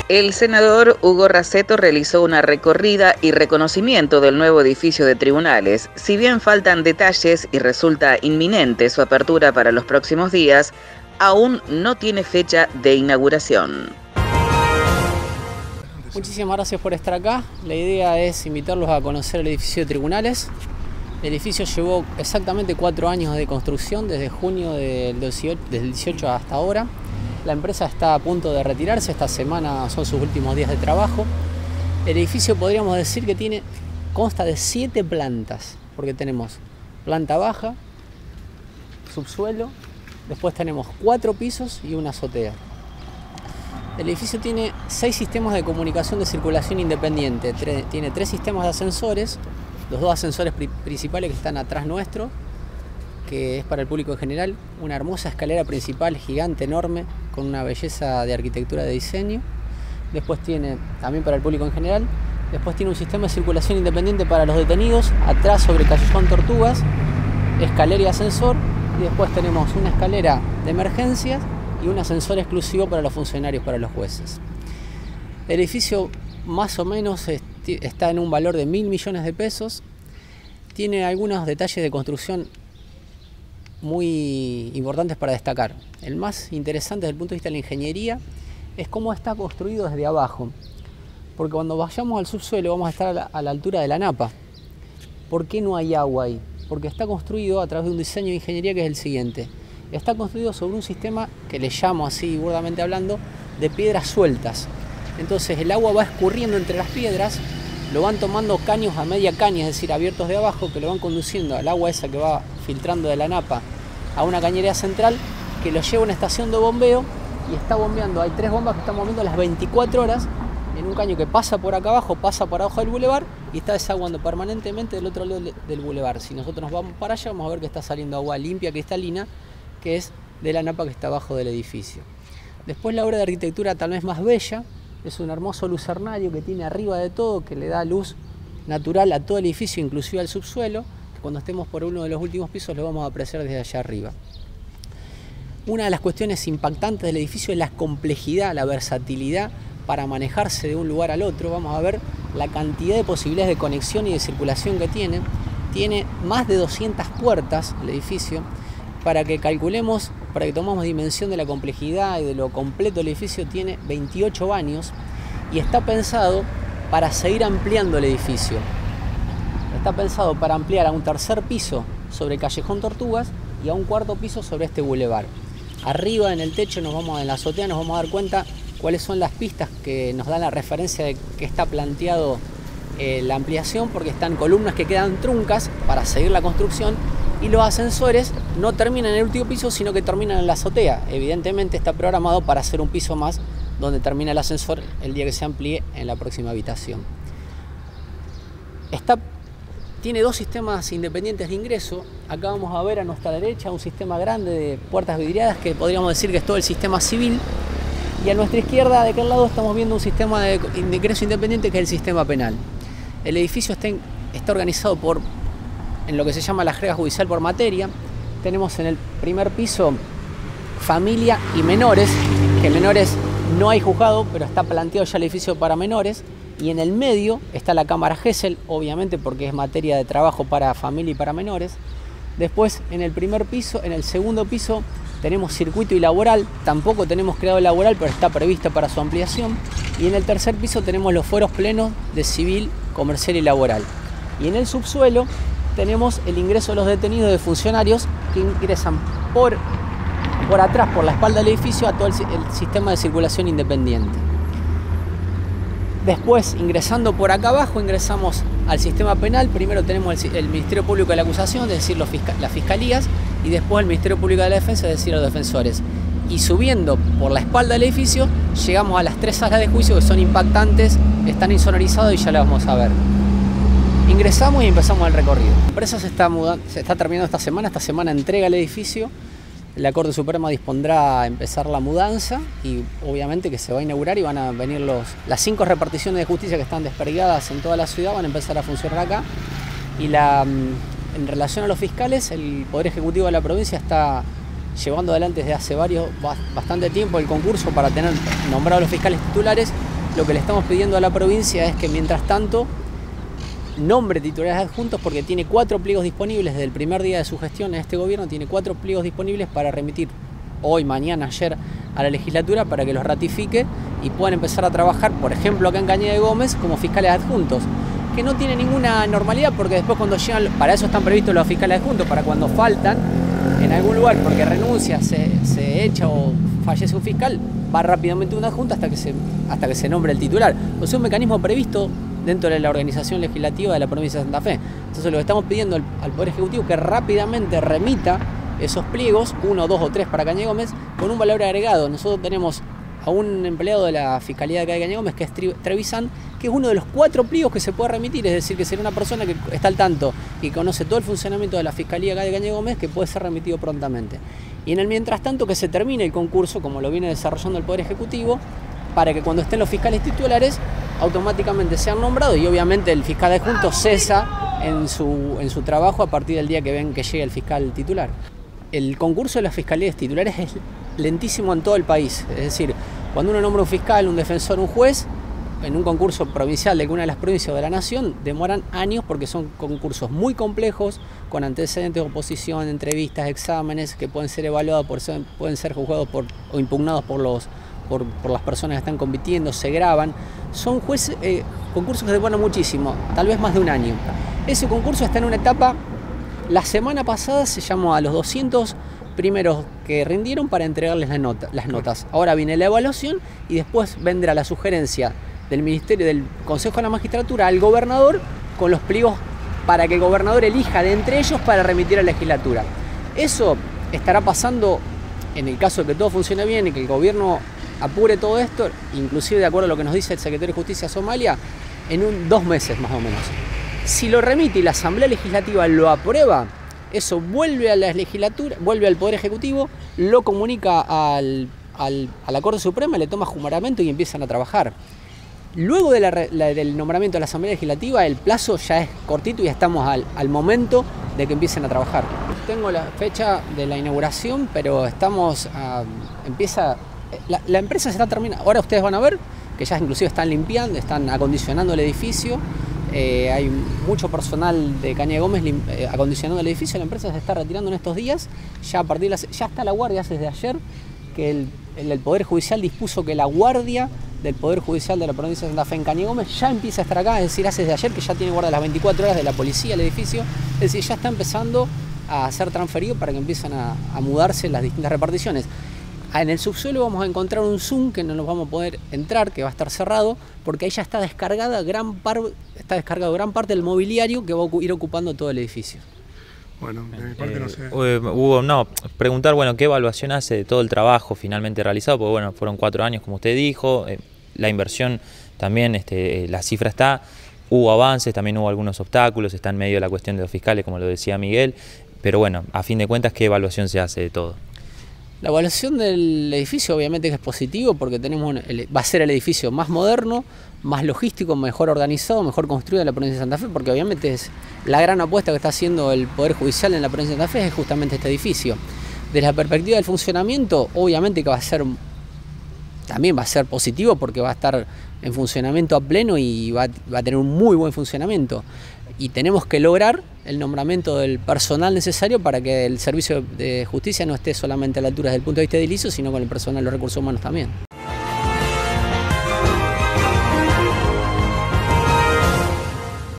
El senador Hugo Raceto realizó una recorrida y reconocimiento del nuevo edificio de tribunales. Si bien faltan detalles y resulta inminente su apertura para los próximos días, aún no tiene fecha de inauguración. Muchísimas gracias por estar acá. La idea es invitarlos a conocer el edificio de tribunales. El edificio llevó exactamente 4 años de construcción, desde junio del 18 hasta ahora. La empresa está a punto de retirarse, esta semana son sus últimos días de trabajo. El edificio podríamos decir que consta de 7 plantas, porque tenemos planta baja, subsuelo, después tenemos 4 pisos y una azotea. El edificio tiene 6 sistemas de comunicación de circulación independiente, tiene 3 sistemas de ascensores, los 2 ascensores principales que están atrás nuestro, que es para el público en general, una hermosa escalera principal gigante, enorme, con una belleza de arquitectura de diseño. Después tiene, también para el público en general, después tiene un sistema de circulación independiente para los detenidos, atrás sobre Callejón Tortugas, escalera y ascensor, y después tenemos una escalera de emergencias y un ascensor exclusivo para los funcionarios, para los jueces. El edificio más o menos está en un valor de 1.000 millones de pesos, tiene algunos detalles de construcción muy importantes para destacar. El más interesante desde el punto de vista de la ingeniería es cómo está construido desde abajo, porque cuando vayamos al subsuelo vamos a estar a la altura de la napa. ¿Por qué no hay agua ahí? Porque está construido a través de un diseño de ingeniería que es el siguiente. Está construido sobre un sistema que le llamo así, burdamente hablando, de piedras sueltas. Entonces el agua va escurriendo entre las piedras, lo van tomando caños a media caña, es decir, abiertos de abajo, que lo van conduciendo al agua esa que va filtrando de la napa a una cañería central, que lo lleva a una estación de bombeo y está bombeando. Hay 3 bombas que están bombeando las 24 horas en un caño que pasa por acá abajo, pasa por abajo del bulevar y está desaguando permanentemente del otro lado del bulevar. Si nosotros nos vamos para allá, vamos a ver que está saliendo agua limpia, cristalina, que es de la napa que está abajo del edificio. Después la obra de arquitectura tal vez más bella, es un hermoso lucernario que tiene arriba de todo, que le da luz natural a todo el edificio, inclusive al subsuelo, que cuando estemos por uno de los últimos pisos lo vamos a apreciar desde allá arriba. Una de las cuestiones impactantes del edificio es la complejidad, la versatilidad para manejarse de un lugar al otro. Vamos a ver la cantidad de posibilidades de conexión y de circulación que tiene. Tiene más de 200 puertas el edificio. Para que calculemos, para que tomemos dimensión de la complejidad y de lo completo del edificio, tiene 28 baños y está pensado para seguir ampliando el edificio. Está pensado para ampliar a un 3er piso sobre el Callejón Tortugas y a un 4.º piso sobre este bulevar. Arriba en el techo, en la azotea, nos vamos a dar cuenta cuáles son las pistas que nos dan la referencia de que está planteado la ampliación, porque están columnas que quedan truncas para seguir la construcción. Y los ascensores no terminan en el último piso, sino que terminan en la azotea. Evidentemente está programado para hacer un piso más, donde termina el ascensor el día que se amplíe en la próxima habitación. Tiene 2 sistemas independientes de ingreso. Acá vamos a ver a nuestra derecha un sistema grande de puertas vidriadas, que podríamos decir que es todo el sistema civil. Y a nuestra izquierda, de aquel lado, estamos viendo un sistema de ingreso independiente, que es el sistema penal. El edificio está organizado en lo que se llama la jerga judicial por materia. Tenemos en el primer piso familia y menores, que menores no hay juzgado, pero está planteado ya el edificio para menores. Y en el medio está la cámara Gesell, obviamente porque es materia de trabajo para familia y para menores. Después en el segundo piso tenemos circuito y laboral, tampoco tenemos creado laboral, pero está prevista para su ampliación. Y en el 3er piso tenemos los fueros plenos de civil, comercial y laboral. Y en el subsuelo tenemos el ingreso de los detenidos de funcionarios que ingresan por atrás, por la espalda del edificio, a todo el sistema de circulación independiente. Después, ingresando por acá abajo, ingresamos al sistema penal. Primero tenemos el Ministerio Público de la Acusación, es decir, las fiscalías, y después el Ministerio Público de la Defensa, es decir, los defensores. Y subiendo por la espalda del edificio, llegamos a las 3 salas de juicio, que son impactantes, están insonorizados y ya las vamos a ver. Ingresamos y empezamos el recorrido. La empresa se está terminando esta semana entrega el edificio. La Corte Suprema dispondrá a empezar la mudanza y obviamente que se va a inaugurar y van a venir las 5 reparticiones de justicia que están desperdigadas en toda la ciudad, van a empezar a funcionar acá. Y en relación a los fiscales, el Poder Ejecutivo de la provincia está llevando adelante desde hace bastante tiempo el concurso para tener nombrados los fiscales titulares lo que le estamos pidiendo a la provincia es que mientras tanto nombre titulares adjuntos, porque tiene 4 pliegos disponibles desde el primer día de su gestión en este gobierno, tiene 4 pliegos disponibles para remitir hoy, mañana, ayer a la legislatura para que los ratifique y puedan empezar a trabajar, por ejemplo acá en Cañada de Gómez, como fiscales adjuntos, que no tiene ninguna normalidad porque después cuando llegan, para eso están previstos los fiscales adjuntos, para cuando faltan en algún lugar porque renuncia, se echa o fallece un fiscal, va rápidamente un adjunto hasta que se nombre el titular. O sea, un mecanismo previsto dentro de la organización legislativa de la provincia de Santa Fe. Entonces lo que estamos pidiendo al Poder Ejecutivo que rápidamente remita esos pliegos, 1, 2 o 3 para Cañada de Gómez, con un valor agregado. Nosotros tenemos a un empleado de la Fiscalía de acá de Cañada de Gómez, que es Trevisan, que es uno de los 4 pliegos que se puede remitir, es decir, que sería una persona que está al tanto y conoce todo el funcionamiento de la Fiscalía acá de Cañada de Gómez, que puede ser remitido prontamente. Y en el mientras tanto que se termine el concurso, como lo viene desarrollando el Poder Ejecutivo, para que cuando estén los fiscales titulares automáticamente sean nombrados y obviamente el fiscal adjunto cesa en su trabajo a partir del día que ven que llegue el fiscal titular. El concurso de las fiscalías titulares es lentísimo en todo el país, es decir, cuando uno nombra un fiscal, un defensor, un juez, en un concurso provincial de alguna de las provincias de la nación, demoran años porque son concursos muy complejos, con antecedentes de oposición, entrevistas, exámenes que pueden ser evaluados, pueden ser juzgados o impugnados por las personas que están compitiendo, se graban. Son concursos que demoran muchísimo, tal vez más de un año. Ese concurso está en una etapa, la semana pasada se llamó a los 200 primeros que rindieron para entregarles las notas. Ahora viene la evaluación y después vendrá la sugerencia del Ministerio, del Consejo de la Magistratura al gobernador con los pliegos para que el gobernador elija de entre ellos para remitir a la legislatura. Eso estará pasando en el caso de que todo funcione bien y que el gobierno apure todo esto, inclusive de acuerdo a lo que nos dice el secretario de Justicia de Somalia, en 2 meses más o menos. Si lo remite y la Asamblea Legislativa lo aprueba, eso vuelve a la legislatura, vuelve al Poder Ejecutivo, lo comunica a la Corte Suprema, le toma juramento y empiezan a trabajar. Luego del nombramiento de la Asamblea Legislativa, el plazo ya es cortito y estamos al momento de que empiecen a trabajar. Tengo la fecha de la inauguración, pero la empresa se está terminando. Ahora ustedes van a ver que ya inclusive están limpiando, están acondicionando el edificio. Hay mucho personal de Cañada de Gómez acondicionando el edificio. La empresa se está retirando en estos días. Ya está la guardia desde ayer, que el Poder Judicial dispuso que la guardia del Poder Judicial de la provincia de Santa Fe en Cañada de Gómez ya empieza a estar acá, es decir, hace desde ayer que ya tiene guardia las 24 horas de la policía el edificio, es decir, ya está empezando a ser transferido para que empiecen a mudarse las distintas reparticiones. En el subsuelo vamos a encontrar un Zoom que no nos vamos a poder entrar, que va a estar cerrado, porque ahí ya está descargado gran parte del mobiliario que va a ir ocupando todo el edificio. Bueno, de mi parte no sé. Hugo, preguntar, qué evaluación hace de todo el trabajo finalmente realizado, porque fueron 4 años, como usted dijo, la inversión también, la cifra está, hubo avances, también hubo algunos obstáculos, está en medio de la cuestión de los fiscales, como lo decía Miguel, pero a fin de cuentas, ¿qué evaluación se hace de todo? La evaluación del edificio obviamente que es positivo porque va a ser el edificio más moderno, más logístico, mejor organizado, mejor construido en la provincia de Santa Fe, porque obviamente es la gran apuesta que está haciendo el Poder Judicial en la provincia de Santa Fe es justamente este edificio. Desde la perspectiva del funcionamiento, obviamente que también va a ser positivo porque va a estar en funcionamiento a pleno y va a tener un muy buen funcionamiento. Y tenemos que lograr el nombramiento del personal necesario para que el servicio de justicia no esté solamente a la altura desde el punto de vista edilicio, sino con el personal de los recursos humanos también.